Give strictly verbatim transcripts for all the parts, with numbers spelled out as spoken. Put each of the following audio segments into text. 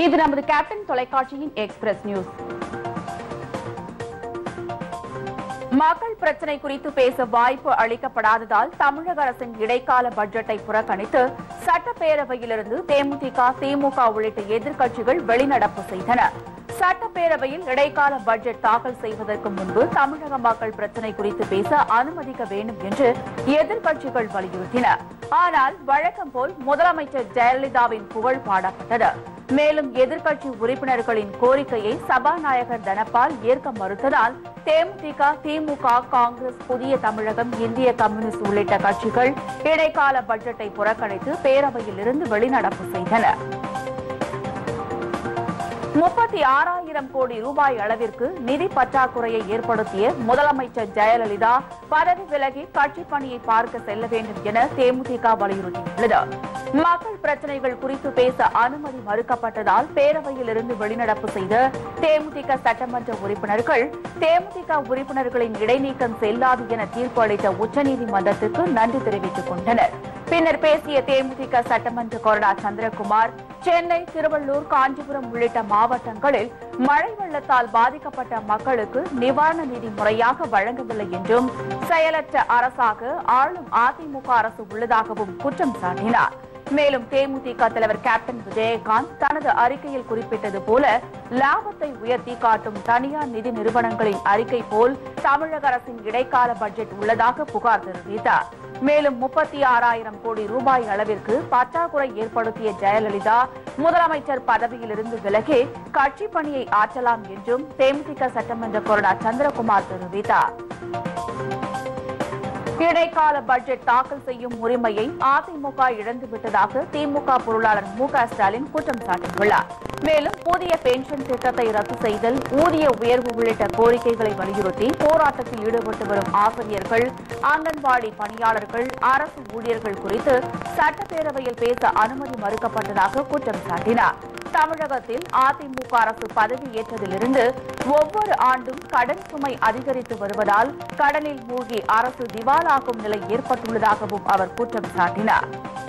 இது நமது கேப்டன் தொலைக்காட்சியின் எக்ஸ்பிரஸ் நியூஸ். மக்கள் பிரச்சினை குறித்து பேச வாய்ப்பு அளிக்கப்படாததால் தமிழக அரசின் இடைக்கால பட்ஜெட்டை புறக்கணித்து சட்டப்பேரவையிலிருந்து தேமுதிக, திமுக உள்ளிட்ட எதிர்க்கட்சிகள் வெளிநடப்பு செய்தன. சட்டப்பேரவையில் இடைக்கால பட்ஜெட் தாக்கல் செய்வதற்கு முன்பு தமிழக மக்கள் பிரச்சினை குறித்து பேச அனுமதிக்க வேண்டும் என்று எதிர்க்கட்சிகள் வலியுறுத்தின. ஆனால் வழக்கம் போல் முதலமைச்சர் ஜெயலலிதாவின் புகழ் பாடப்பட்டது. மேலும் எதிர்க்கட்சி உறுப்பினர்களின் கோரிக்கையை சபாநாயகர் தனபால் ஏற்க மறுத்ததால் தேமுதிக, திமுக, காங்கிரஸ், புதிய தமிழகம், இந்திய கம்யூனிஸ்ட் உள்ளிட்ட கட்சிகள் இடைக்கால பட்ஜெட்டை புறக்கணித்து பேரவையில் இருந்து வெளிநடப்பு செய்தனர். முப்பத்தி ஆறாயிரம் கோடி ரூபாய் அளவிற்கு நிதி பற்றாக்குறையை ஏற்படுத்திய முதலமைச்சர் ஜெயலலிதா பதவி விலகி கட்சி பணியை பார்க்க செல்ல வேண்டும் என தேமுதிக வலியுறுத்தியுள்ளது. மக்கள் பிரச்சினைகள் குறித்து பேச அனுமதி மறுக்கப்பட்டதால் பேரவையில் இருந்து வெளிநடப்பு செய்த தேமுதிக சட்டமன்ற உறுப்பினர்கள் தேமுதிக உறுப்பினர்களின் இடைநீக்கம் செல்லாது என தீர்ப்பு அளித்த உச்சநீதிமன்றத்திற்கு நன்றி தெரிவித்துக் கொண்டனர். பின்னர் பேசிய தேமுதிக சட்டமன்ற கொறடா சந்திரகுமார், சென்னை, திருவள்ளூர், காஞ்சிபுரம் உள்ளிட்ட மாவட்டங்களில் மழை வெள்ளத்தால் பாதிக்கப்பட்ட மக்களுக்கு நிவாரண நிதி முறையாக வழங்கவில்லை என்றும் செயலற்ற அரசாக ஆளும் அதிமுக அரசு உள்ளதாகவும் குற்றம் சாட்டினார். மேலும் தேமுதிக தலைவர் கேப்டன் விஜயகாந்த் தனது அறிக்கையில் குறிப்பிட்டது போல லாபத்தை உயர்த்தி காட்டும் தனியார் நிதி நிறுவனங்களின் அறிக்கை போல் தமிழக அரசின் இடைக்கால பட்ஜெட் உள்ளதாக புகார் தெரிவித்தார். மேலும் முப்பத்தி ஆறாயிரம் கோடி ரூபாய் அளவிற்கு பற்றாக்குறை ஏற்படுத்திய ஜெயலலிதா முதலமைச்சர் பதவியிலிருந்து விலகி கட்சி பணியை ஆற்றலாம் என்றும் தேமுதிக சட்டமன்ற கொறடா சந்திரகுமார் தெரிவித்தார். இடைக்கால பட்ஜெட் தாக்கல் செய்யும் உரிமையை அதிமுக இழந்துவிட்டதாக திமுக பொருளாளர் மு க ஸ்டாலின் குற்றம் சாட்டியுள்ளார். மேலும் புதிய பென்ஷன் திட்டத்தை ரத்து செய்தல், ஊதிய உயர்வு உள்ளிட்ட கோரிக்கைகளை வலியுறுத்தி போராட்டத்தில் ஈடுபட்டு வரும் ஆசிரியர்கள், அங்கன்வாடி பணியாளர்கள், அரசு ஊழியர்கள் குறித்து சட்டப்பேரவையில் பேச அனுமதி மறுக்கப்பட்டதாக குற்றம் சாட்டினார். தமிழகத்தில் அதிமுக அரசு பதவியேற்றதிலிருந்து ஒவ்வொரு ஆண்டும் கடன் சுமை அதிகரித்து வருவதால் கடனில் மூழ்கி அரசு திவாலாகும் நிலை ஏற்பட்டுள்ளதாகவும் அவர் குற்றம் சாட்டினார்.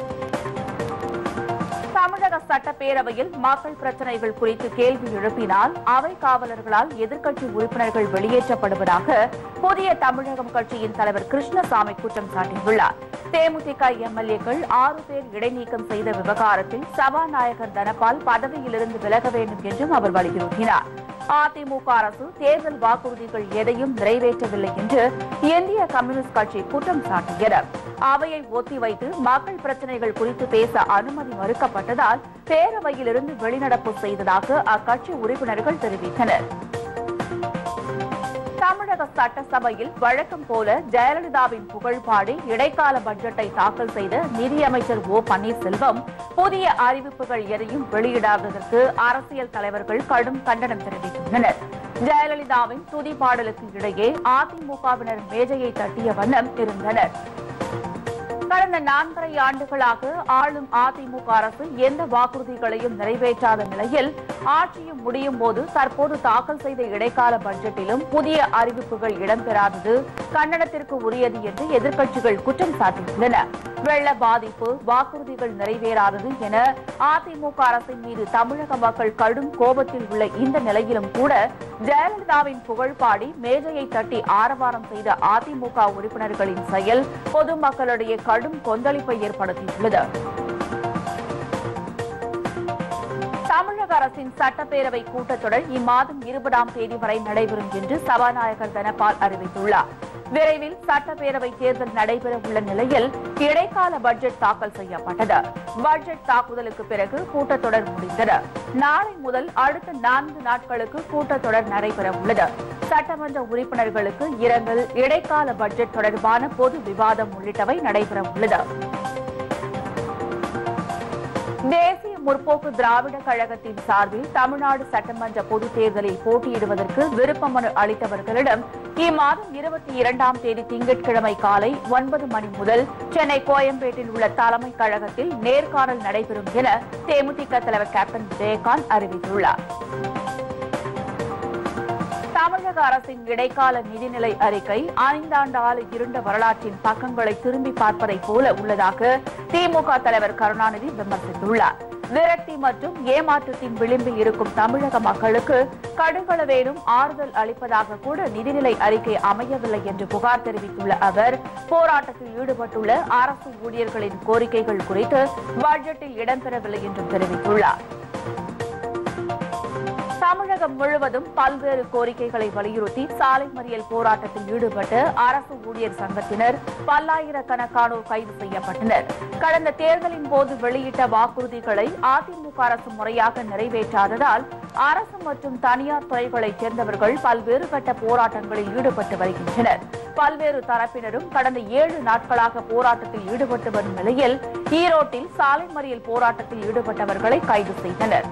தமிழக சட்டப்பேரவையில் மக்கள் பிரச்சினைகள் குறித்து கேள்வி எழுப்பினால் அவை காவலர்களால் எதிர்க்கட்சி உறுப்பினர்கள் வெளியேற்றப்படுவதாக புதிய தமிழகம் கட்சியின் தலைவர் கிருஷ்ணசாமி குற்றம் சாட்டியுள்ளார். தேமுதிக எம்எல்ஏக்கள் ஆறு பேர் இடைநீக்கம் செய்த விவகாரத்தில் சபாநாயகர் தனபால் பதவியிலிருந்து விலக வேண்டும் என்றும் அவர் வலியுறுத்தினார். அதிமுக அரசு தேர்தல் வாக்குறுதிகள் எதையும் நிறைவேற்றவில்லை என்று இந்திய கம்யூனிஸ்ட் கட்சி குற்றம் சாட்டியது. அவையை ஒத்திவைத்து மக்கள் பிரச்சினைகள் குறித்து பேச அனுமதி மறுக்கப்பட்டதால் பேரவையிலிருந்து வெளிநடப்பு செய்ததாக அக்கட்சி உறுப்பினர்கள் தெரிவித்தனர். தமிழக சட்டசபையில் வழக்கம் போல ஜெயலலிதாவின் புகழ் பாடி இடைக்கால பட்ஜெட்டை தாக்கல் செய்த நிதியமைச்சர் ஓ பன்னீர்செல்வம் புதிய அறிவிப்புகள் எதையும் வெளியிடாததற்கு அரசியல் தலைவர்கள் கடும் கண்டனம் தெரிவித்துள்ளனர். ஜெயலலிதாவின் துதி பாடலுக்கு இடையே அதிமுகவினர் மேஜையை தட்டிய வண்ணம் இருந்தனர். கடந்த நான்கரை ஆண்டுகளாக ஆளும் அதிமுக அரசு எந்த வாக்குறுதிகளையும் நிறைவேற்றாத நிலையில் ஆட்சியும் முடியும் போது தற்போது தாக்கல் செய்த இடைக்கால பட்ஜெட்டிலும் புதிய அறிவிப்புகள் இடம்பெறாதது கண்டனத்திற்கு உரியது என்று எதிர்க்கட்சிகள் குற்றம் சாட்டியுள்ளன. வெள்ள பாதிப்பு, வாக்குறுதிகள் நிறைவேறாதது என அதிமுக அரசின் மீது தமிழக மக்கள் கடும் கோபத்தில் உள்ள இந்த நிலையிலும் கூட ஜெயலலிதாவின் புகழ் பாடி மேஜையை தட்டி ஆரவாரம் செய்த அதிமுக உறுப்பினர்களின் செயல் பொதுமக்களிடையே கடும் கொந்தளிப்பை ஏற்படுத்தியுள்ளது. தமிழக அரசின் சட்டப்பேரவை கூட்டத்தொடர் இம்மாதம் இருபதாம் தேதி வரை நடைபெறும் என்று சபாநாயகர் தனபால் அறிவித்துள்ளார். விரைவில் சட்டப்பேரவை தேர்தல் நடைபெற உள்ள நிலையில் இடைக்கால பட்ஜெட் தாக்கல் செய்யப்பட்டது. பட்ஜெட் தாக்குதலுக்கு பிறகு கூட்டத்தொடர் முடிந்தது. நாளை முதல் அடுத்த நான்கு நாட்களுக்கு கூட்டத்தொடர் நடைபெற உள்ளது. சட்டமன்ற உறுப்பினர்களுக்கு இரங்கல், இடைக்கால பட்ஜெட் தொடர்பான பொது விவாதம் உள்ளிட்டவை நடைபெற உள்ளது. தேசிய முற்போக்கு திராவிட கழகத்தின் சார்பில் தமிழ்நாடு சட்டமன்ற பொதுத் தேர்தலில் போட்டியிடுவதற்கு விருப்ப மனு அளித்தவர்களிடம் இம்மாதம் இருபத்தி இரண்டாம் தேதி திங்கட்கிழமை காலை ஒன்பது மணி முதல் சென்னை கோயம்பேட்டில் உள்ள தலைமை கழகத்தில் நேர்காணல் நடைபெறும் என தேமுதிக தலைவர் கேப்டன் விஜயகாந்த் அறிவித்துள்ளார். தமிழக அரசின் இடைக்கால நிதிநிலை அறிக்கை ஐந்தாண்டு கால இருண்ட வரலாற்றின் பக்கங்களை திரும்பி பார்ப்பதை போல உள்ளதாக திமுக தலைவர் கருணாநிதி விமர்சித்துள்ளார். விரக்தி மற்றும் ஏமாற்றத்தின் விளிம்பில் இருக்கும் தமிழக மக்களுக்கு கடுகளவேனும் ஆறுதல் அளிப்பதாக கூட நிதிநிலை அறிக்கை அமையவில்லை என்று புகார் தெரிவித்துள்ள அவர் போராட்டத்தில் ஈடுபட்டுள்ள அரசு ஊழியர்களின் கோரிக்கைகள் குறித்து பட்ஜெட்டில் இடம்பெறவில்லை என்றும் தெரிவித்துள்ளார். தமிழகம் முழுவதும் பல்வேறு கோரிக்கைகளை வலியுறுத்தி சாலை மறியல் போராட்டத்தில் ஈடுபட்ட அரசு ஊழியர் சங்கத்தினர் பல்லாயிரக்கணக்கானோர் கைது செய்யப்பட்டனர். கடந்த தேர்தலின் போது வெளியிட்ட வாக்குறுதிகளை அதிமுக அரசு முறையாக நிறைவேற்றாததால் அரசு மற்றும் தனியார் துறைகளைச் சேர்ந்தவர்கள் பல்வேறு கட்ட போராட்டங்களில் ஈடுபட்டு வருகின்றனர். பல்வேறு தரப்பினரும் கடந்த ஏழு நாட்களாக போராட்டத்தில் ஈடுபட்டு வரும் நிலையில் ஈரோட்டில் சாலை மறியல் போராட்டத்தில் ஈடுபட்டவர்களை கைது செய்தனர்.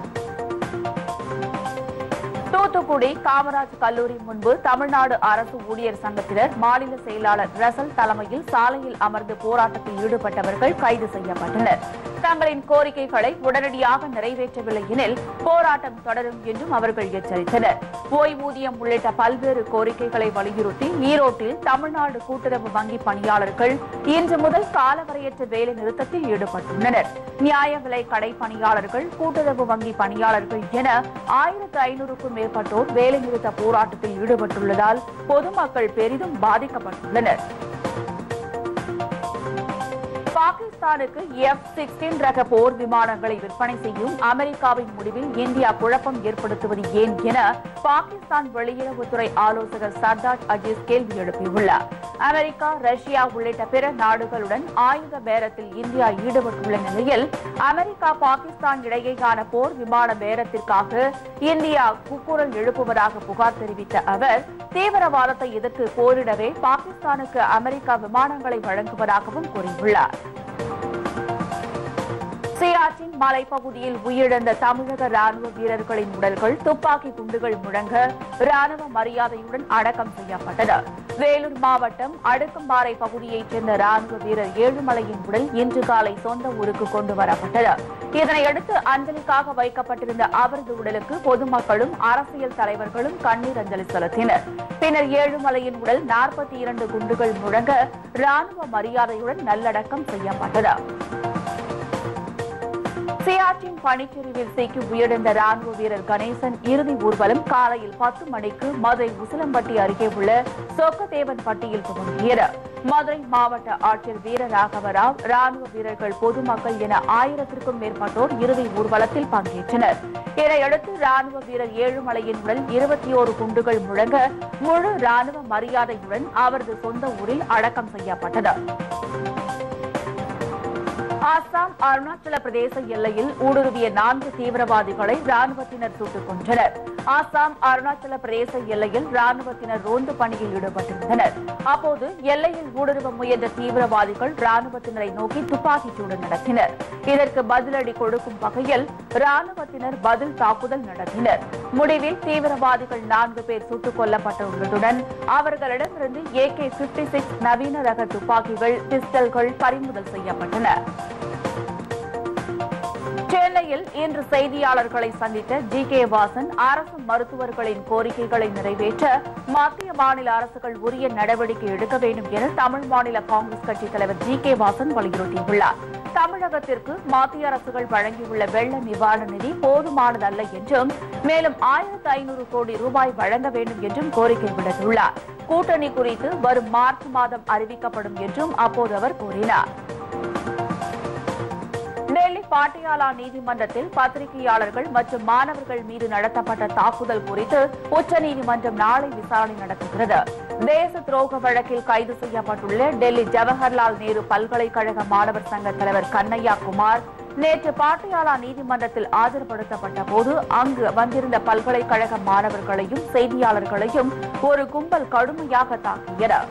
தூத்துக்குடி காமராஜ் கல்லூரி முன்பு தமிழ்நாடு அரசு ஊழியர் சங்கத்தினர் மாநில செயலாளர் ரசல் தலைமையில் சாலையில் அமர்ந்து போராட்டத்தில் ஈடுபட்டவர்கள் கைது செய்யப்பட்டனர். தங்களின் கோரிக்கைகளை உடனடியாக நிறைவேற்றவில்லை எனில் போராட்டம் தொடரும் என்றும் அவர்கள் எச்சரித்தனர். ஓய்வூதியம் உள்ளிட்ட பல்வேறு கோரிக்கைகளை வலியுறுத்தி ஈரோட்டில் தமிழ்நாடு கூட்டுறவு வங்கி பணியாளர்கள் இன்று முதல் காலவரையற்ற வேலை நிறுத்தத்தில் ஈடுபட்டுள்ளனர். நியாய விலை கடை பணியாளர்கள், கூட்டுறவு வங்கி பணியாளர்கள் என ஆயிரத்து ஐநூறுக்கும் மேற்பட்டோர் வேலைநிறுத்த போராட்டத்தில் ஈடுபட்டுள்ளதால் பொதுமக்கள் பெரிதும் பாதிக்கப்பட்டுள்ளனர். பாகிஸ்தானுக்கு எஃப் பதினாறு ரக போர் விமானங்களை விற்பனை செய்யும் அமெரிக்காவின் முடிவில் இந்தியா குழப்பம் ஏற்படுத்துவது ஏன் என பாகிஸ்தான் வெளியுறவுத்துறை ஆலோசகர் சர்தார் அஜீஸ் கேள்வி எழுப்பியுள்ளார். அமெரிக்கா, ரஷ்யா உள்ளிட்ட பிற நாடுகளுடன் ஆயுத பேரத்தில் இந்தியா ஈடுபட்டுள்ள நிலையில் அமெரிக்கா, பாகிஸ்தான் இடையேயான போர் விமான பேரத்திற்காக இந்தியா கூக்குரல் எழுப்புவதாக புகார் தெரிவித்த அவர் தீவிரவாதத்தை எதிர்த்து போரிடவே பாகிஸ்தானுக்கு அமெரிக்கா விமானங்களை வழங்குவதாகவும் கூறியுள்ளார். சியாச்சின் மலைப்பகுதியில் உயிரிழந்த தமிழக ராணுவ வீரர்களின் உடல்கள் துப்பாக்கி குண்டுகள் முழங்க ராணுவ மரியாதையுடன் அடக்கம் செய்யப்பட்டது. வேலூர் மாவட்டம் அடுக்கம்பாறை பகுதியைச் சேர்ந்த ராணுவ வீரர் ஏழுமலையின் உடல் இன்று காலை சொந்த ஊருக்கு கொண்டு வரப்பட்டது. இதனையடுத்து அஞ்சலிக்காக வைக்கப்பட்டிருந்த அவரது உடலுக்கு பொதுமக்களும் அரசியல் தலைவர்களும் கண்ணீர் அஞ்சலி செலுத்தினர். பின்னர் ஏழுமலையின் உடல் நாற்பத்தி இரண்டு குண்டுகள் முழங்க ராணுவ மரியாதையுடன் நல்லடக்கம் செய்யப்பட்டது. சியாச்சின் பனிச்சரிவில் சிக்கி உயிரிழந்த ராணுவ வீரர் கணேசன் இறுதி ஊர்வலம் காலையில் பத்து மணிக்கு மதுரை உசிலம்பட்டி அருகே உள்ள சொக்கதேவன் பட்டியில் துவங்கியது. மதுரை மாவட்ட ஆட்சியர் வீரராகவராவ், ராணுவ வீரர்கள், பொதுமக்கள் என ஆயிரத்திற்கும் மேற்பட்டோர் இறுதி ஊர்வலத்தில் பங்கேற்றனர். இதையடுத்து ராணுவ வீரர் ஏழுமலையின் உடல் இருபத்தி ஓரு குண்டுகள் முழங்க முழு ராணுவ மரியாதையுடன் அவரது சொந்த ஊரில் அடக்கம் செய்யப்பட்டது. ஆசாம், அருணாச்சல பிரதேச எல்லையில் ஊடுருவிய நான்கு தீவிரவாதிகளை ராணுவத்தினர் சுட்டுக் கொன்றனர். ஆசாம், அருணாச்சல பிரதேச எல்லையில் ராணுவத்தினர் ரோந்து பணியில் ஈடுபட்டிருந்தனர். அப்போது எல்லையில் ஊடுருவ முயன்ற தீவிரவாதிகள் ராணுவத்தினரை நோக்கி துப்பாக்கிச் சூடு நடத்தினர். இதற்கு பதிலடி கொடுக்கும் வகையில் ராணுவத்தினர் பதில் தாக்குதல் நடத்தினர். முடிவில் தீவிரவாதிகள் நான்கு பேர் சுட்டுக் கொல்லப்பட்டுள்ளதுடன் அவர்களிடமிருந்து ஏ கே பிப்டி சிக்ஸ் நவீன ரக துப்பாக்கிகள், பிஸ்டல்கள் பறிமுதல் செய்யப்பட்டன. சென்னையில் இன்று செய்தியாளர்களை சந்தித்த ஜி கே வாசன் அரசு மருத்துவர்களின் கோரிக்கைகளை நிறைவேற்ற மத்திய மாநில அரசுகள் உரிய நடவடிக்கை எடுக்க வேண்டும் என தமிழ் மாநில காங்கிரஸ் கட்சித் தலைவர் ஜி கே வாசன் வலியுறுத்தியுள்ளார். தமிழகத்திற்கு மத்திய அரசுகள் வழங்கியுள்ள வெள்ள நிவாரண நிதி போதுமானதல்ல என்றும் மேலும் ஆயிரத்து ஐநூறு கோடி ரூபாய் வழங்க வேண்டும் என்றும் கோரிக்கை விடுத்துள்ளார். கூட்டணி குறித்து வரும் மார்ச் மாதம் அறிவிக்கப்படும் என்றும் அப்போது அவர் கூறினார். டெல்லி பாட்டியாலா நீதிமன்றத்தில் பத்திரிகையாளர்கள் மற்றும் மாணவர்கள் மீது நடத்தப்பட்ட தாக்குதல் குறித்து உச்சநீதிமன்றம் நாளை விசாரணை நடத்துகிறது. தேச துரோக வழக்கில் கைது செய்யப்பட்டுள்ள டெல்லி ஜவஹர்லால் நேரு பல்கலைக்கழக மாணவர் சங்க தலைவர் கண்ணையா குமார் நேற்று பாட்டியாலா நீதிமன்றத்தில் ஆஜர்படுத்தப்பட்ட போது அங்கு வந்திருந்த பல்கலைக்கழக மாணவர்களையும் செய்தியாளர்களையும் ஒரு கும்பல் கடுமையாக தாக்கியது.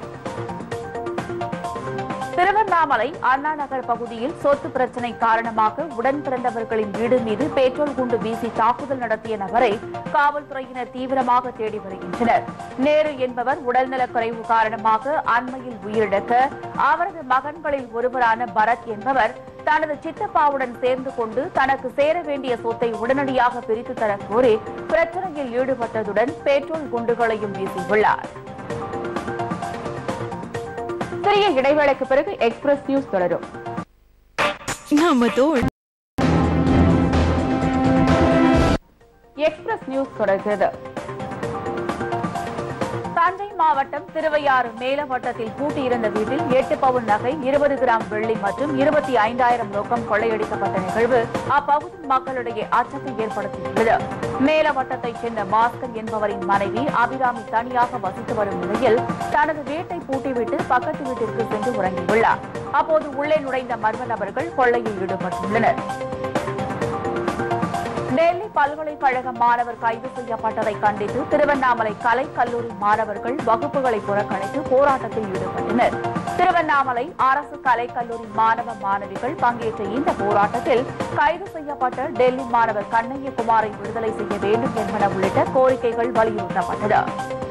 திருவண்ணாமலை அண்ணா நகர் பகுதியில் சொத்து பிரச்சினை காரணமாக உடன் பிறந்தவர்களின் வீடு மீது பெட்ரோல் குண்டு வீசி தாக்குதல் நடத்திய நபரை காவல்துறையினர் தீவிரமாக தேடி வருகின்றனர். நேரு என்பவர் உடல்நலக்குறைவு காரணமாக அண்மையில் உயிரிழக்க அவரது மகன்களில் ஒருவரான பரத் என்பவர் தனது சித்தப்பாவுடன் சேர்ந்து கொண்டு தனக்கு சேர வேண்டிய சொத்தை உடனடியாக பிரித்து தர கோரி பிரச்சனையில் ஈடுபட்டதுடன் பெட்ரோல் குண்டுகளையும் வீசியுள்ளார். சிறிய இடைவேளைக்கு பிறகு எக்ஸ்பிரஸ் நியூஸ் தொடரும். எக்ஸ்பிரஸ் நியூஸ் தொடர்கிறது. தஞ்சை மாவட்டம் திருவையாறு மேலவட்டத்தில் பூட்டியிருந்த வீட்டில் எட்டு பவுன் நகை, இருபது கிராம் வெள்ளி மற்றும் இருபத்தி ஐந்தாயிரம் ரொக்கம் கொள்ளையடிக்கப்பட்ட நிகழ்வு அப்பகுதி மக்களிடையே அச்சத்தை ஏற்படுத்தியுள்ளது. மேலவட்டத்தைச் சேர்ந்த பாஸ்கர் என்பவரின் மனைவி அபிராமி தனியாக வசித்து வரும் நிலையில் தனது வீட்டை பூட்டிவிட்டு பக்கத்து வீட்டிற்கு சென்று உறங்கியுள்ளார். அப்போது உள்ளே நுழைந்த மர்ம நபர்கள் கொள்ளையில் ஈடுபட்டுள்ளனர். டெல்லி பல்கலைக்கழக மாணவர் கைது செய்யப்பட்டதை கண்டித்து திருவண்ணாமலை கலை கல்லூரி மாணவர்கள் வகுப்புகளை புறக்கணித்து போராட்டத்தில் ஈடுபட்டனர். திருவண்ணாமலை அரசு கலைக்கல்லூரி மாணவ மாணவிகள் பங்கேற்ற இந்த போராட்டத்தில் கைது செய்யப்பட்ட டெல்லி மாணவர் கண்ணையகுமாரை விடுதலை செய்ய வேண்டும் என்பன உள்ளிட்ட கோரிக்கைகள் வலியுறுத்தப்பட்டது.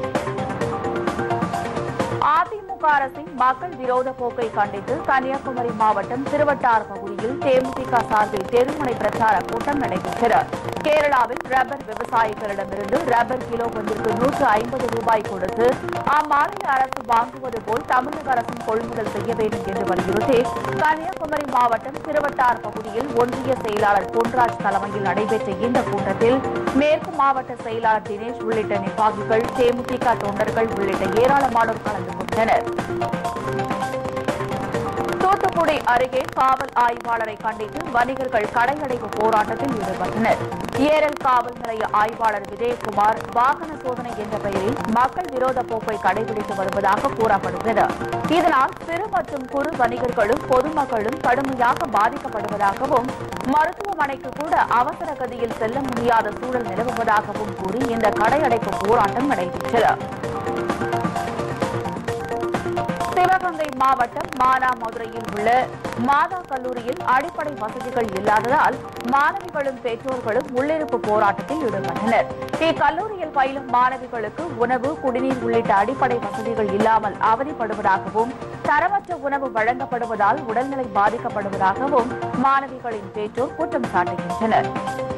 அதிமுக அரசின் மக்கள் விரோத போக்கை கண்டித்து கன்னியாகுமரி மாவட்டம் திருவட்டார் பகுதியில் தேமுதிக சார்பில் தெருமுனை பிரச்சார கூட்டம் நடைபெற்றது. கேரளாவில் ரப்பர் விவசாயிகளிடமிருந்து ரப்பர் கிலோ ஒன்றிற்கு நூற்று ஐம்பது ரூபாய் கொடுத்து அம்மாநில அரசு வாங்குவது போல் தமிழக அரசும் கொள்முதல் செய்ய வேண்டும் என்று வலியுறுத்தி கன்னியாகுமரி மாவட்டம் திருவட்டார் பகுதியில் ஒன்றிய செயலாளர் பொன்ராஜ் தலைமையில் நடைபெற்ற இந்த கூட்டத்தில் மேற்கு மாவட்ட செயலாளர் தினேஷ் உள்ளிட்ட நிர்வாகிகள், தேமுதிக தொண்டர்கள் உள்ளிட்ட ஏராளமானோர் கலந்து கொண்டனர். தூத்துக்குடி அருகே காவல் ஆய்வாளரை கண்டித்து வணிகர்கள் கடையடைப்பு போராட்டத்தில் ஈடுபட்டனர். ஏரல் காவல் நிலைய ஆய்வாளர் விஜயகுமார் வாகன சோதனை என்ற பெயரில் மக்கள் விரோத போக்கை கடைபிடித்து வருவதாக கூறப்படுகிறது. இதனால் சிறு மற்றும் குறு வணிகர்களும் பொதுமக்களும் கடுமையாக பாதிக்கப்படுவதாகவும் மருத்துவமனைக்கு கூட அவசர கதியில் செல்ல முடியாத சூழல் நிலவுவதாகவும் கூறி இந்த கடையடைப்பு போராட்டம் நடைபெற்றது. சிவகங்கை மாவட்டம் மானாமதுரையில் உள்ள மாதா கல்லூரியில் அடிப்படை வசதிகள் இல்லாததால் மாணவிகளும் பெற்றோர்களும் உள்ளிருப்பு போராட்டத்தில் ஈடுபட்டனர். இக்கல்லூரியில் பயிலும் மாணவிகளுக்கு உணவு, குடிநீர் உள்ளிட்ட அடிப்படை வசதிகள் இல்லாமல் அவதிப்படுவதாகவும் தரமற்ற உணவு வழங்கப்படுவதால் உடல்நிலை பாதிக்கப்படுவதாகவும் மாணவிகளின் பெற்றோர் குற்றம் சாட்டுகின்றனர்.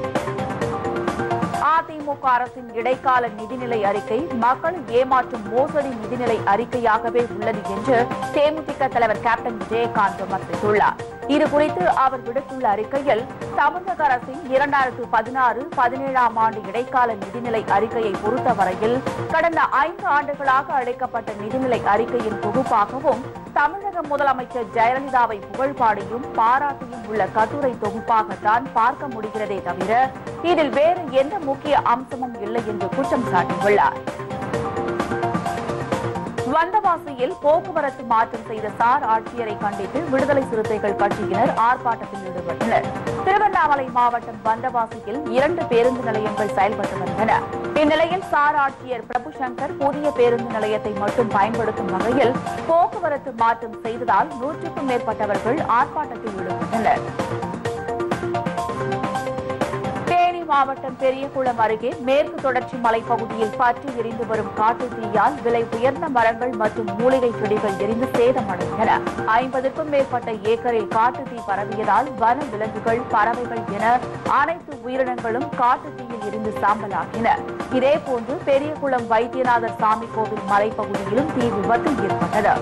அதிமுக அரசின் இடைக்கால நிதிநிலை அறிக்கை மக்களை ஏமாற்றும் மோசடி நிதிநிலை அறிக்கையாகவே உள்ளது என்று தேமுதிக தலைவர் கேப்டன் விஜயகாந்த் விமர்சித்துள்ளார். இதுகுறித்து அவர் விடுத்துள்ள அறிக்கையில், தமிழக அரசின் இரண்டாயிரத்து பதினாறு பதினேழாம் ஆண்டு இடைக்கால நிதிநிலை அறிக்கையை பொறுத்தவரையில் கடந்த ஐந்து ஆண்டுகளாக அளிக்கப்பட்ட நிதிநிலை அறிக்கையின் தொகுப்பாகவும் தமிழக முதலமைச்சர் ஜெயலலிதாவை புகழ்பாடியும் பாராட்டியும் உள்ள கட்டுரை தொகுப்பாகத்தான் பார்க்க முடிகிறதே தவிர இதில் வேறு எந்த முக்கிய அம்சமும் இல்லை என்று குற்றம் சாட்டியுள்ளார். வந்தவாசியில் போக்குவரத்து மாற்றம் செய்த சார் ஆட்சியரை கண்டித்து விடுதலை சிறுத்தைகள் கட்சியினர் ஆர்ப்பாட்டத்தில் ஈடுபட்டனர். திருவண்ணாமலை மாவட்டம் வந்தவாசியில் இரண்டு பேருந்து நிலையங்கள் செயல்பட்டு வந்தன. இந்நிலையில் சார் ஆட்சியர் பிரபுசங்கர் புதிய பேருந்து நிலையத்தை மட்டும் பயன்படுத்தும் வகையில் போக்குவரத்து மாற்றம் செய்ததால் நூற்றுக்கும் மேற்பட்டவர்கள் ஆர்ப்பாட்டத்தில் ஈடுபட்டனர். மாவட்டம் பெரியகுளம் அருகே மேற்கு தொடர்ச்சி மலைப்பகுதியில் பற்றி எரிந்து வரும் காட்டு தீயால் விலை உயர்ந்த மரங்கள் மற்றும் மூலிகை செடிகள் எரிந்து சேதமடைந்தன. ஐம்பதுக்கும் மேற்பட்ட ஏக்கரில் காட்டு தீ பரவியதால் வன விலங்குகள், பறவைகள் என அனைத்து உயிரினங்களும் காட்டு தீயில் எரிந்து சாம்பலாகின. இதேபோன்று பெரியகுளம் வைத்தியநாதர் சாமி கோவில் மலைப்பகுதியிலும் தீ விபத்து ஏற்பட்டது.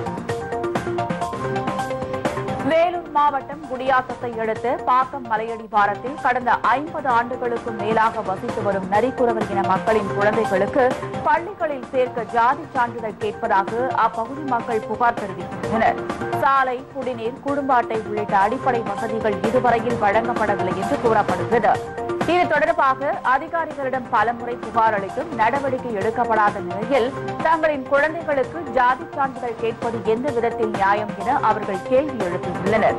வேலூர் மாவட்டம் குடியாத்தத்தை அடுத்த பாக்கம் மலையடிவாரத்தில் கடந்த ஐம்பது ஆண்டுகளுக்கும் மேலாக வசித்து வரும் நரிக்குறவர் இன மக்களின் குழந்தைகளுக்கு பள்ளிகளில் சேர்க்க ஜாதி சான்றிதழ் கேட்பதாக அப்பகுதி மக்கள் புகார் தெரிவிக்கின்றனர். சாலை, குடிநீர், குடும்ப அட்டை உள்ளிட்ட அடிப்படை வசதிகள் இதுவரையில் வழங்கப்படவில்லை என்று கூறப்படுகிறது. இது தொடர்பாக அதிகாரிகளிடம் பலமுறை புகார் அளித்தும் நடவடிக்கை எடுக்கப்படாத நிலையில் தங்களின் குழந்தைகளுக்கு ஜாதி சான்றிதழ் கேட்பது எந்த விதத்தில் நியாயம் என அவர்கள் கேள்வி எழுப்பியுள்ளனர்.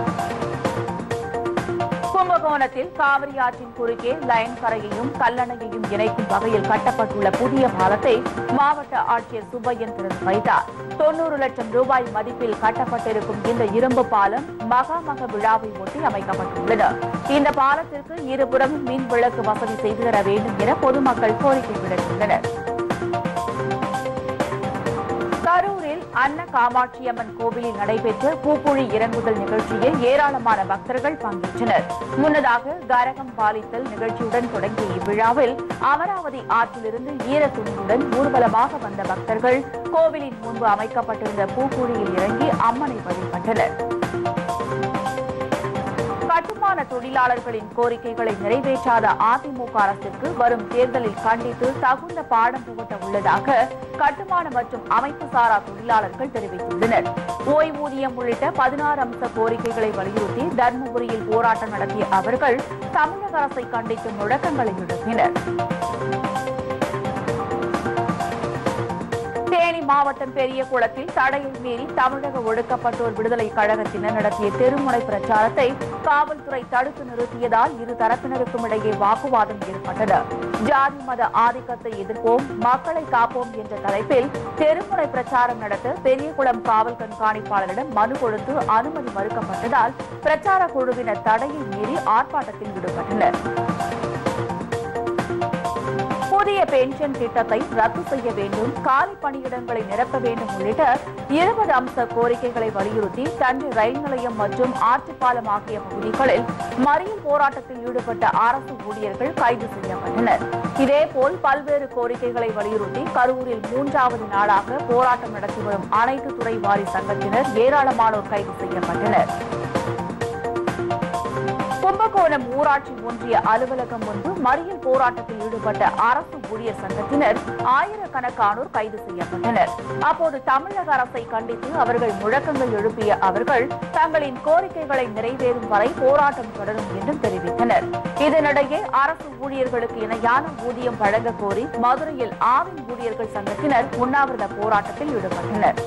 கும்பகோணத்தில் காவிரி ஆற்றின் குறுக்கே லைன் கரையையும் கல்லணையையும் இணைக்கும் வகையில் கட்டப்பட்டுள்ள புதிய பாலத்தை மாவட்ட ஆட்சியர் சுப்பையன் திறந்து வைத்தார். தொன்னூறு லட்சம் ரூபாய் மதிப்பில் கட்டப்பட்டிருக்கும் இந்த இரும்பு பாலம் மகாமக விழாவை ஒட்டி அமைக்கப்பட்டுள்ளது. இந்த பாலத்திற்கு இருபுறமும் மின் விளக்கு வசதி செய்து தர வேண்டும் என பொதுமக்கள் கோரிக்கை விடுத்துள்ளனர். கரூரில் அன்ன காமாட்சியம்மன் கோவிலில் நடைபெற்ற பூக்குழி இறங்குதல் நிகழ்ச்சியில் ஏராளமான பக்தர்கள் பங்கேற்றனர். முன்னதாக கரகம் பாலித்தல் நிகழ்ச்சியுடன் தொடங்கிய இவ்விழாவில் அமராவதி ஆற்றிலிருந்து ஈர துணியுடன் ஊர்வலமாக வந்த பக்தர்கள் கோவிலின் முன்பு அமைக்கப்பட்டிருந்த பூக்குழியில் இறங்கி அம்மனை வழிபட்டனர். கட்டுமான கட்டுமான தொழிலாளர்களின் கோரிக்கைகளை நிறைவேற்றாத அதிமுக அரசிற்கு வரும் தேர்தலில் கண்டித்து தகுந்த பாடம் புகட்ட உள்ளதாக கட்டுமான மற்றும் அமைப்பு சாரா தொழிலாளர்கள் தெரிவித்துள்ளனர். ஓய்வூதியம் உள்ளிட்ட பதினாறு அம்ச கோரிக்கைகளை வலியுறுத்தி தர்மபுரியில் போராட்டம் நடத்திய அவர்கள் தமிழக அரசை கண்டித்து முழக்கங்களை எழுப்பினர். தேனி மாவட்டம் பெரியகுளத்தில் தடையை மீறி தமிழக ஒடுக்கப்பட்டோர் விடுதலை கழகத்தினர் நடத்திய தெருமுனை பிரச்சாரத்தை காவல்துறை தடுத்து நிறுத்தியதால் இரு தரப்பினருக்கும் இடையே வாக்குவாதம் ஏற்பட்டது. ஜாதி மத ஆதிக்கத்தை எதிர்ப்போம், மக்களை காப்போம் என்ற தலைப்பில் தெருமுனை பிரச்சாரம் நடத்த பெரியகுளம் காவல் கண்காணிப்பாளரிடம் மனு கொடுத்து அனுமதி மறுக்கப்பட்டதால் பிரச்சார குழுவினர் தடையை மீறி ஆர்ப்பாட்டத்தில் ஈடுபட்டனர். புதிய பென்ஷன் திட்டத்தை ரத்து செய்ய வேண்டும், காலி பணியிடங்களை நிரப்ப வேண்டும் உள்ளிட்ட இருபது அம்ச கோரிக்கைகளை வலியுறுத்தி தஞ்சை ரயில் நிலையம் மற்றும் ஆற்றுப்பாலம் ஆகிய பகுதிகளில் மறியல் போராட்டத்தில் ஈடுபட்ட அரசு ஊழியர்கள் கைது செய்யப்பட்டனர். இதேபோல் பல்வேறு கோரிக்கைகளை வலியுறுத்தி கரூரில் மூன்றாவது நாளாக போராட்டம் நடத்தி வரும் அனைத்து துறை வாரி சங்கத்தினர் ஏராளமானோர் கைது செய்யப்பட்டனர். கும்பகோணம் ஊராட்சி ஒன்றிய அலுவலகம் முன்பு மறியல் போராட்டத்தில் ஈடுபட்ட அரசு ஊழியர் சங்கத்தினர் ஆயிரக்கணக்கானோர் கைது செய்யப்பட்டனர். அப்போது தமிழக அரசை கண்டித்து அவர்கள் முழக்கங்கள் எழுப்பிய அவர்கள் தங்களின் கோரிக்கைகளை நிறைவேறும் வரை போராட்டம் தொடரும் என்றும் தெரிவித்தனர். இதனிடையே அரசு ஊழியர்களுக்கு இணையான ஊதியம் வழங்க கோரி மதுரையில் ஆவின் ஊழியர்கள் சங்கத்தினர் உண்ணாவிரத போராட்டத்தில் ஈடுபட்டனர்.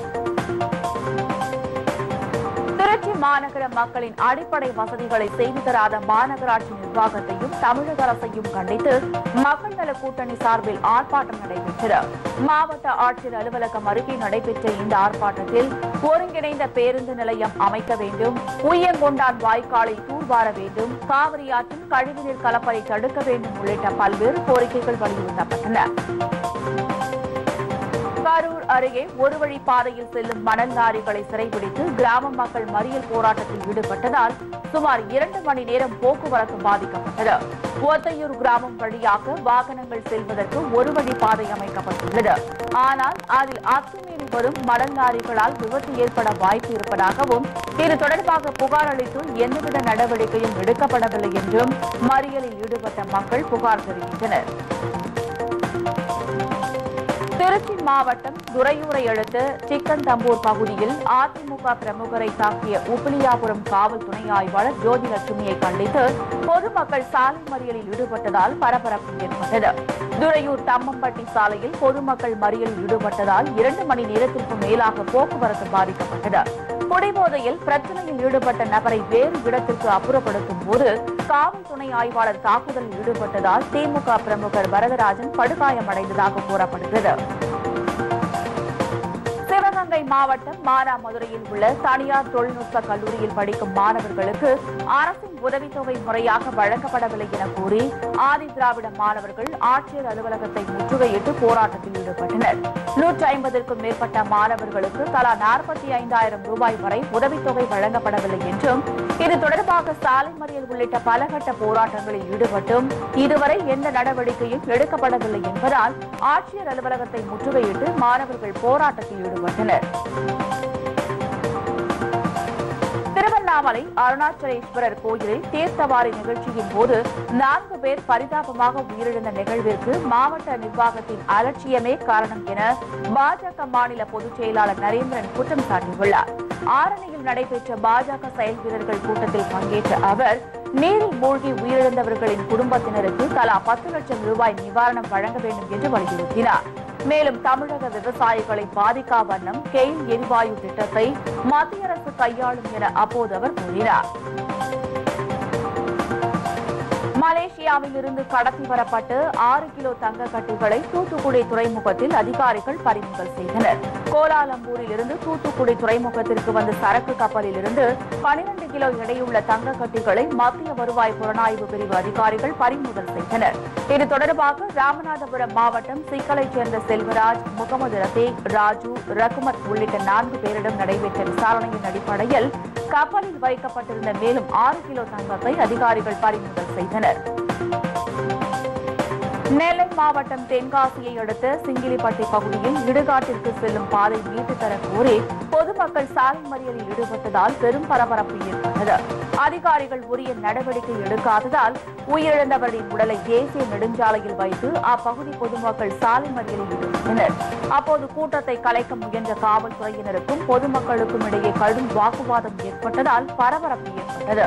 திருச்சி மாநகர மக்களின் அடிப்படை வசதிகளை செய்து தராத மாநகராட்சி நிர்வாகத்தையும் தமிழக அரசையும் கண்டித்து மக்கள் நல கூட்டணி சார்பில் ஆர்ப்பாட்டம் நடைபெற்றது. மாவட்ட ஆட்சியர் அலுவலகம் அருகே நடைபெற்ற இந்த ஆர்ப்பாட்டத்தில் ஒருங்கிணைந்த பேருந்து நிலையம் அமைக்க வேண்டும், உய்யங்கொண்டான் வாய்க்காலை தூர்வார வேண்டும், காவிரி ஆற்றில் கழிவுநீர் கலப்பதை தடுக்க வேண்டும் உள்ளிட்ட பல்வேறு கோரிக்கைகள் வலியுறுத்தப்பட்டன. கரூர் அருகே ஒரு வழி பாதையில் செல்லும் மணல் லாரிகளை சிறைபிடித்து கிராம மக்கள் மறியல் போராட்டத்தில் ஈடுபட்டதால் சுமார் இரண்டு மணி நேரம் போக்குவரத்து பாதிக்கப்பட்டது. ஒத்தையூர் கிராமம் வழியாக வாகனங்கள் செல்வதற்கு ஒரு வழி பாதை அமைக்கப்பட்டுள்ளது. ஆனால் அதில் அத்துமீறி வரும் மணல் லாரிகளால் விபத்து ஏற்பட வாய்ப்பு இருப்பதாகவும் இது தொடர்பாக புகார் அளித்து எந்தவித நடவடிக்கையும் எடுக்கப்படவில்லை என்றும் மறியலில் ஈடுபட்ட மக்கள் புகார் தெரிவித்தனர். திருச்சி மாவட்டம் துறையூரை அடுத்த சிக்கன்தம்பூர் பகுதியில் அதிமுக பிரமுகரை தாக்கிய உப்பிலியாபுரம் காவல் துணை ஆய்வாளர் ஜோதிலட்சுமியை கண்டித்து பொதுமக்கள் சாலை மறியலில் ஈடுபட்டதால் பரபரப்பு ஏற்பட்டது. துறையூர் தம்மம்பட்டி சாலையில் பொதுமக்கள் மறியலில் ஈடுபட்டதால் இரண்டு மணி நேரத்திற்கு மேலாக போக்குவரத்து பாதிக்கப்பட்டது. குடிபோதையில் பிரச்சனையில் ஈடுபட்ட நபரை வேறு இடத்திற்கு அப்புறப்படுத்தும் போது காவல் துணை ஆய்வாளர் தாக்குதலில் ஈடுபட்டதால் திமுக பிரமுகர் வரதராஜன் படுகாயமடைந்ததாக கூறப்படுகிறது. சிவகங்கை மாவட்டம் மானாமதுரையில் உள்ள தனியார் தொழில்நுட்ப கல்லூரியில் படிக்கும் மாணவர்களுக்கு அரசின் உதவித்தொகை முறையாக வழங்கப்படவில்லை என கூறி ஆதி திராவிட மாணவர்கள் ஆட்சியர் அலுவலகத்தை முற்றுகையிட்டு போராட்டத்தில் ஈடுபட்டனர். நூற்றி ஐம்பதற்கும் மேற்பட்ட மாணவர்களுக்கு தலா நாற்பத்தி ஐந்தாயிரம் ரூபாய் வரை உதவித்தொகை வழங்கப்படவில்லை என்றும் இது தொடர்பாக சாலை மறியல் உள்ளிட்ட பலகட்ட போராட்டங்களில் ஈடுபட்டும் இதுவரை எந்த நடவடிக்கையும் எடுக்கப்படவில்லை என்பதால் ஆட்சியர் அலுவலகத்தை முற்றுகையிட்டு மாணவர்கள் போராட்டத்தில் ஈடுபட்டனர். திருவண்ணாமலை அருணாச்சலேஸ்வரர் கோயிலில் தீர்த்தவாரி நிகழ்ச்சியின் போது நான்கு பேர் பரிதாபமாக உயிரிழந்த நிகழ்விற்கு மாவட்ட நிர்வாகத்தின் அலட்சியமே காரணம் என பாஜக மாநில பொதுச் செயலாளர் நரேந்திரன் குற்றம் சாட்டியுள்ளார். ஆரணியில் நடைபெற்ற பாஜக செயல் வீரர்கள் கூட்டத்தில் பங்கேற்ற அவர் நீரில் மூழ்கி உயிரிழந்தவர்களின் குடும்பத்தினருக்கு தலா பத்து லட்சம் ரூபாய் நிவாரணம் வழங்க வேண்டும் என்று வலியுறுத்தினார். மேலும் தமிழக விவசாயிகளை பாதிக்கா வண்ணம் கெயில் எரிவாயு திட்டத்தை மத்திய அரசு கையாளும் என அப்போது அவர் கூறினார். மலேசியாவில் இருந்து கடத்தி வரப்பட்டு ஆறு கிலோ தங்க கட்டிகளை தூத்துக்குடி துறைமுகத்தில் அதிகாரிகள் பறிமுதல் செய்தனர். கோலாலம்பூரில் இருந்து தூத்துக்குடி துறைமுகத்திற்கு வந்த சரக்கு கப்பலில் இருந்து பனிரண்டு கிலோ எடையுள்ள தங்க கட்டிகளை மத்திய வருவாய் புலனாய்வு பிரிவு அதிகாரிகள் பறிமுதல் செய்தனர். இது தொடர்பாக ராமநாதபுரம் மாவட்டம் சிக்கலைச் சேர்ந்த செல்வராஜ், முகமது ரசீக், ராஜு, ரகுமத் உள்ளிட்ட நான்கு பேரிடம் நடைபெற்ற விசாரணையின் அடிப்படையில் கப்பலில் வைக்கப்பட்டிருந்த மேலும் ஆறு கிலோ தங்கத்தை அதிகாரிகள் பறிமுதல் செய்தனர். நெல்லை மாவட்டம் தென்காசியை அடுத்த சிங்கிலிப்பட்டி பகுதியில் இடுகாட்டிற்கு செல்லும் பாதை மீட்டுத் தர கோரி பொதுமக்கள் சாலை மறியலில் ஈடுபட்டதால் பெரும் பரபரப்பு ஏற்பட்டது. அதிகாரிகள் உரிய நடவடிக்கை எடுக்காததால் உயிரிழந்தவரின் உடலை தேசிய நெடுஞ்சாலையில் வைத்து அப்பகுதி பொதுமக்கள் சாலை மறியலில் ஈடுபட்டனர். அப்போது கூட்டத்தை கலைக்க முயன்ற காவல்துறையினருக்கும் பொதுமக்களுக்கும் இடையே கடும் வாக்குவாதம் ஏற்பட்டதால் பரபரப்பு ஏற்பட்டது.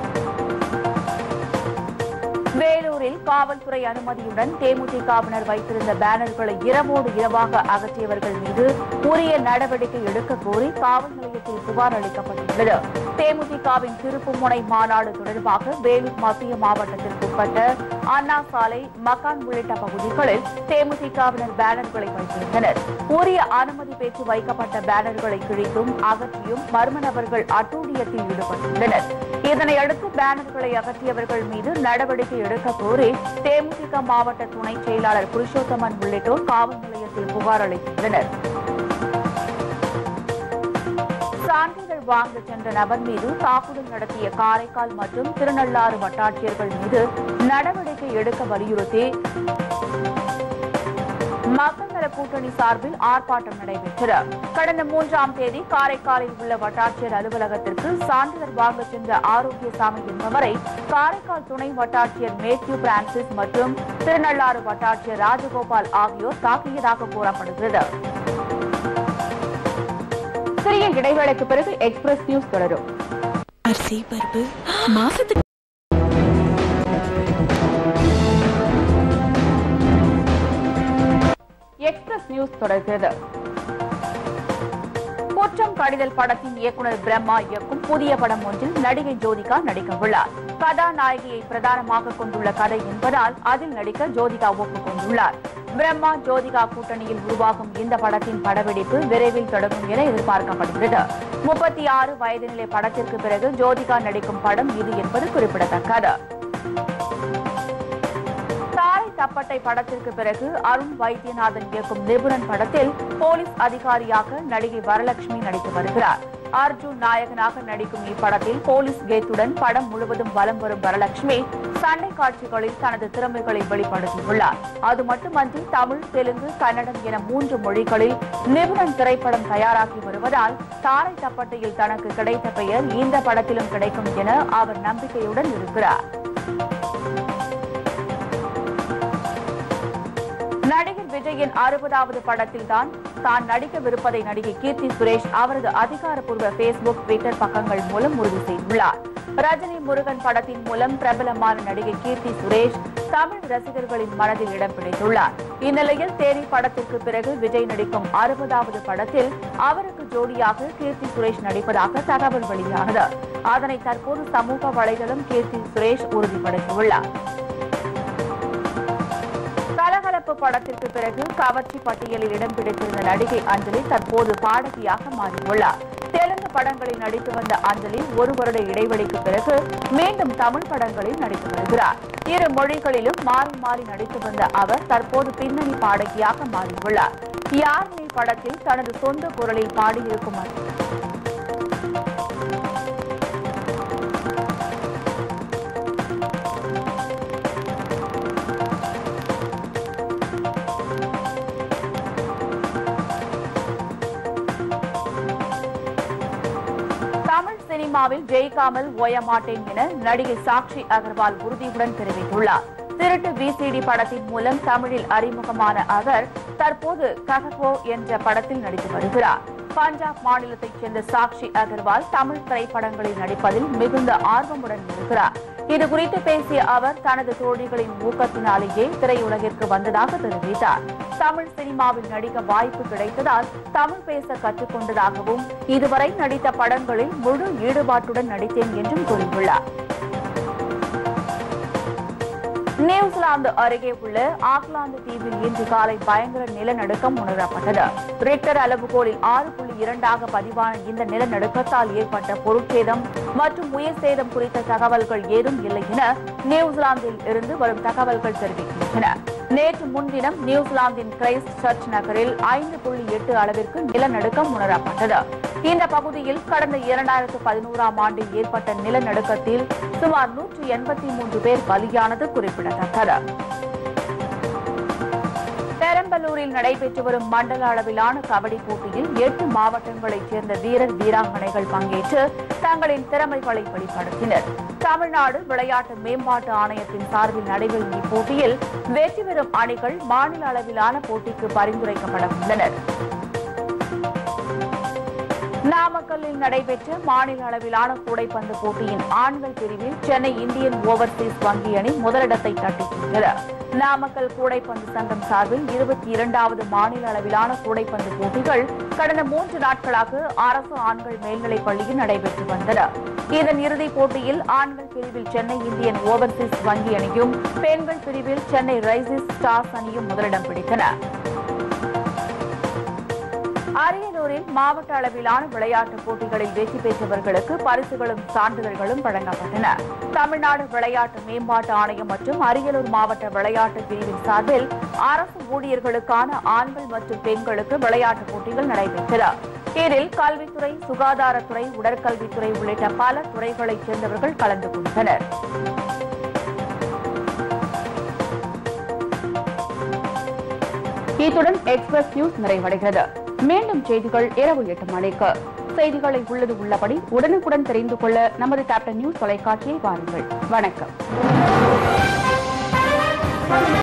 வேலூரில் காவல்துறை அனுமதியுடன் தேமுதிகவினர் வைத்திருந்த பேனர்களை இரவோடு இரவாக அகற்றியவர்கள் மீது உரிய நடவடிக்கை எடுக்க கோரி காவல் நிலையத்தில் புகார் அளிக்கப்பட்டுள்ளது. தேமுதிகவின் திருப்புமுனை மாநாடு தொடர்பாக வேலூர் மத்திய மாவட்டத்திற்குட்பட்ட அண்ணா சாலை, மக்கான் உள்ளிட்ட பகுதிகளில் தேமுதிகவினர் பேனர்களை வைத்திருந்தனர். உரிய அனுமதி பெற்று வைக்கப்பட்ட பேனர்களை கிழித்தும் அகற்றியும் மர்ம நபர்கள் அட்டூழியத்தில் ஈடுபட்டுள்ளனர். இதனையடுத்து பேனர்களை அகற்றியவர்கள் மீது நடவடிக்கை எடுக்க கோரி தேமுதிக மாவட்ட துணை செயலாளர் புருஷோத்தமன் உள்ளிட்டோர் காவல் நிலையத்தில் புகார் அளித்துள்ளனர். சான்றிதழ் வாங்க சென்ற நபர் மீது தாக்குதல் நடத்திய காரைக்கால் மற்றும் திருநள்ளாறு வட்டாட்சியர்கள் மீது நடவடிக்கை எடுக்க வலியுறுத்தி மக்கள் நல கூட்டணி சார்பில் ஆர்ப்பாட்டம் நடைபெற்றது. கடந்த மூன்றாம் தேதி காரைக்காலில் உள்ள வட்டாட்சியர் அலுவலகத்திற்கு சான்றிதழ் வாங்க சென்ற ஆரோக்கியசாமி என்பவரை காரைக்கால் துணை வட்டாட்சியர் மேத்யூ பிரான்சிஸ் மற்றும் திருநள்ளாறு வட்டாட்சியர் ராஜகோபால் ஆகியோர் தாக்கியதாக கூறப்படுகிறது. சிறிய இடைவேளைக்கு பிறகு எக்ஸ்பிரஸ் நியூஸ் தொடரும். அரிசி பருப்பு மாசத்துக்கு எக்ஸ்பிரஸ் நியூஸ் தொடர்கிறது. குற்றம் கடிதல் படத்தின் இயக்குநர் பிரம்மா இயக்கும் புதிய படம் ஒன்றில் நடிகை ஜோதிகா நடிக்க உள்ளார். கதாநாயகியை பிரதானமாக கொண்டுள்ள கதை என்பதால் அதில் நடிக்க ஜோதிகா ஒப்புக் கொண்டுள்ளார். பிரம்மா ஜோதிகா கூட்டணியில் உருவாகும் இந்த படத்தின் படப்பிடிப்பு விரைவில் தொடங்கும் என எதிர்பார்க்கப்படுகிறது. முப்பத்தி ஆறு வயது நிலை படத்திற்கு பிறகு ஜோதிகா நடிக்கும் படம் இது என்பது குறிப்பிடத்தக்கது. தப்பட்டை படத்திற்கு பிறகு அருண் வைத்தியநாதன் இயக்கும் நிபுணன் படத்தில் போலீஸ் அதிகாரியாக நடிகை வரலட்சுமி நடித்து வருகிறார். அர்ஜுன் நாயகனாக நடிக்கும் இப்படத்தில் போலீஸ் கேத்துடன் படம் முழுவதும் வலம் வரும் வரலட்சுமி சண்டை காட்சிகளில் தனது திறமைகளை வெளிப்படுத்தியுள்ளார். அது மட்டுமன்றி தமிழ், தெலுங்கு, கன்னடம் என மூன்று மொழிகளில் நிபுணன் திரைப்படம் தயாராகி வருவதால் தாரை தப்பட்டையில் தனக்கு கிடைத்த பெயர் இந்த படத்திலும் கிடைக்கும் என அவர் நம்பிக்கையுடன் இருக்கிறார். நடிகர் விஜயின் அறுபதாவது படத்தில் தான் தான் நடிக்கவிருப்பதை நடிகை கீர்த்தி சுரேஷ் அவரது அதிகாரப்பூர்வ பேஸ்புக், ட்விட்டர் பக்கங்கள் மூலம் உறுதி செய்துள்ளார். ரஜினி முருகன் படத்தின் மூலம் பிரபலமான நடிகை கீர்த்தி சுரேஷ் தமிழ் ரசிகர்களின் மனதில் இடம் பிடித்துள்ளார். இந்நிலையில் தேரி படத்திற்கு பிறகு விஜய் நடிக்கும் அறுபதாவது படத்தில் அவருக்கு ஜோடியாக கீர்த்தி சுரேஷ் நடிப்பதாக தகவல் வெளியானது. அதனை தற்போது சமூக வலைதளம் கீர்த்தி சுரேஷ் உறுதிப்படுத்தியுள்ளார். கலகலப்பு படத்திற்கு பிறகு கவர்ச்சி பட்டியலில் இடம் பிடித்திருந்த நடிகை அஞ்சலி தற்போது பாடகியாக மாறியுள்ளார். தெலுங்கு படங்களில் நடித்து வந்த அஞ்சலி ஒரு வருட இடைவெளிக்கு பிறகு மீண்டும் தமிழ் படங்களில் நடித்து வருகிறார். இரு மொழிகளிலும் மாறி மாறி நடித்து வந்த அவர் தற்போது பின்னணி பாடகியாக மாறியுள்ளார். யாழ்னி படத்தில் தனது சொந்த குரலில் பாடியிருக்கும் சினிமாவில் ஜெயிக்காமல் ஓயமாட்டேன் என நடிகை சாக்ஷி அகர்வால் உறுதியுடன் தெரிவித்துள்ளார். திருட்டு விசிடி படத்தின் மூலம் தமிழில் அறிமுகமான அவர் தற்போது கககோ என்ற படத்தில் நடித்து வருகிறார். பஞ்சாப் மாநிலத்தைச் சேர்ந்த சாக்ஷி அகர்வால் தமிழ் திரைப்படங்களில் நடிப்பதில் மிகுந்த ஆர்வமுடன் இருக்கிறார். இதுகுறித்து பேசிய அவர் தனது தோழிகளின் ஊக்கத்தினாலேயே திரையுலகிற்கு வந்ததாக தெரிவித்தார். தமிழ் சினிமாவில் நடிக்க வாய்ப்பு கிடைத்ததால் தமிழ் பேச கற்றுக்கொண்டதாகவும் இதுவரை நடித்த படங்களில் முழு ஈடுபாட்டுடன் நடித்தேன் என்றும் கூறியுள்ளார். நியூசிலாந்து அருகே உள்ள ஆக்லாந்து தீவில் இன்று காலை பயங்கர நிலநடுக்கம் உணரப்பட்டது. ரிக்டர் அளவுகோலில் ஆறு புள்ளி இரண்டாக பதிவான இந்த நிலநடுக்கத்தால் ஏற்பட்ட பொருட்சேதம் மற்றும் உயிர் சேதம் குறித்த தகவல்கள் ஏதும் இல்லை என நியூசிலாந்தில் இருந்து வரும் தகவல்கள் தெரிவிக்கின்றன. நேற்று முன்தினம் நியூசிலாந்தின் கிரைஸ்ட் சர்ச் நகரில் ஐந்து புள்ளி எட்டு அளவிற்கு நிலநடுக்கம் உணரப்பட்டது. இந்த பகுதியில் கடந்த இரண்டாயிரத்து பதினோராம் ஆண்டில் ஏற்பட்ட நிலநடுக்கத்தில் சுமார் நூற்று எண்பத்தி மூன்று பேர் பலியானது குறிப்பிடத்தக்கது. பெரம்பலூரில் நடைபெற்று வரும் மண்டல அளவிலான கபடி போட்டியில் எட்டு மாவட்டங்களைச் சேர்ந்த வீரர் வீராங்கனைகள் பங்கேற்று தங்களின் திறமைகளை வெளிப்படுத்தினர். தமிழ்நாடு விளையாட்டு மேம்பாட்டு ஆணையத்தின் சார்பில் நடைபெறும் இப்போட்டியில் வெற்றி பெறும் அணிகள் மாநில அளவிலான போட்டிக்கு பரிந்துரைக்கப்பட உள்ளனர். நாமக்கல்லில் நடைபெற்ற மாநில அளவிலான கூடைப்பந்து போட்டியின் ஆண்கள் பிரிவில் சென்னை இந்தியன் ஓவர்சீஸ் வங்கி அணி முதலிடத்தை தட்டிச்சென்றது. நாமக்கல் கூடைப்பந்து சங்கம் சார்பில் இருபத்தி இரண்டாவது மாநில அளவிலான கூடைப்பந்து போட்டிகள் கடந்த மூன்று நாட்களாக அரசு ஆண்கள் மேல்நிலைப் பள்ளியில் நடைபெற்று வந்தன. இதன் இறுதிப் போட்டியில் ஆண்கள் பிரிவில் சென்னை இந்தியன் ஓவர்சீஸ் வங்கி அணியும் பெண்கள் பிரிவில் சென்னை ரைசிஸ் ஸ்டார்ஸ் அணியும் முதலிடம் பிடித்தன. அரியலூரில் மாவட்ட அளவிலான விளையாட்டுப் போட்டிகளில் வெற்றி பெற்றவர்களுக்கு பரிசுகளும் சான்றிதழ்களும் வழங்கப்பட்டன. தமிழ்நாடு விளையாட்டு மேம்பாட்டு ஆணையம் மற்றும் அரியலூர் மாவட்ட விளையாட்டு பிரிவின் சார்பில் அரசு ஊழியர்களுக்கான ஆண்கள் மற்றும் பெண்களுக்கு விளையாட்டுப் போட்டிகள் நடைபெற்றன. இதில் கல்வித்துறை, சுகாதாரத்துறை, உடற்கல்வித்துறை உள்ளிட்ட பல துறைகளைச் சேர்ந்தவர்கள் கலந்து கொண்டனர். இத்துடன் எக்ஸ்பிரஸ் நியூஸ் நிறைவடைகிறது. மீண்டும் செய்திகள் இரவு எட்டு மணிக்கு. செய்திகளை உள்ளது உள்ளபடி உடனுக்குடன் தெரிந்து கொள்ள நமது கேப்டன் நியூஸ் தொலைக்காட்சியை பாருங்கள். வணக்கம்.